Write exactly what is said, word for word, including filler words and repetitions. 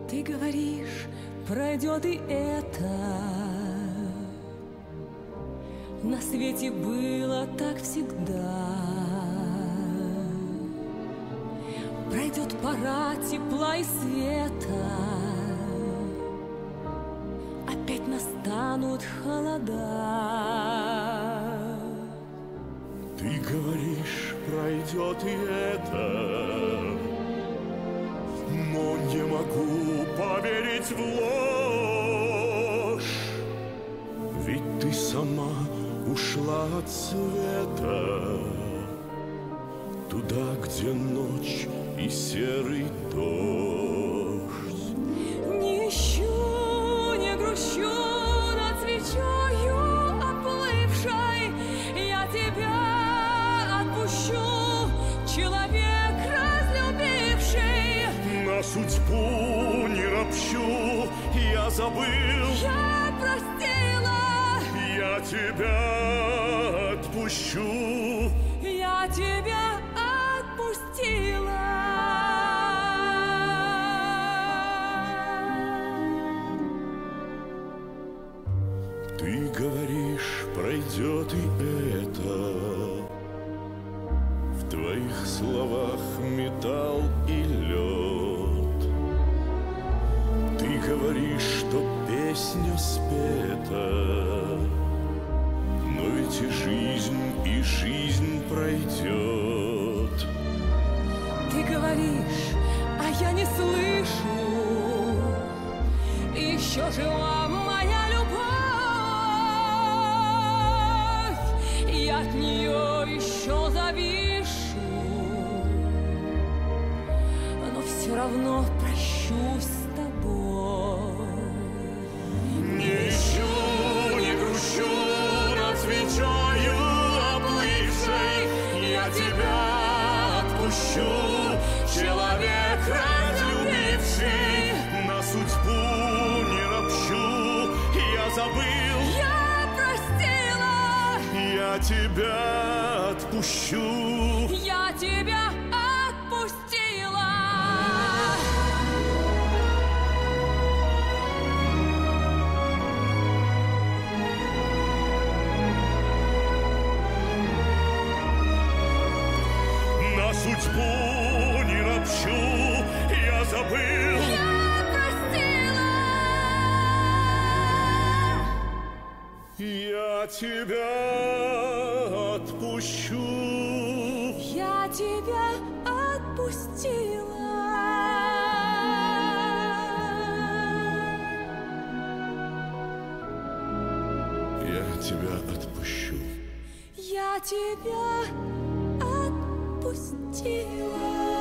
Ты говоришь, пройдет и это. На свете было так всегда. Пройдет пора тепла и света. Опять настанут холода. Ты говоришь, пройдет и это, но не могу поверить в ложь. Ведь ты сама ушла от света, туда, где ночь и серый дождь. Не ищу, не грущу над свечою оплывшей. Я тебя отпущу, человек разлюбивший. На судьбу не ропщу, я забыл. Я простила. Я тебя отпущу. Я тебя отпустила. Ты говоришь, пройдет и это. В твоих словах металл и лед. Ты говоришь, что песня спета, но ведь и жизнь, и жизнь пройдет. Ты говоришь, а я не слышу. Еще жива моя любовь. Я от нее еще завишу. Но все равно прощусь с тобой. Не ищу, не грущу над свечою оплывшей. Я тебя отпущу, человек разлюбивший. На судьбу не ропщу, я забыл. Я простила. Я тебя отпущу. Я тебя отпустила. На судьбу не ропщу, я забыл. Я простила. Я тебя отпущу. Я тебя отпустила. Я тебя отпущу. Я тебя отпустила.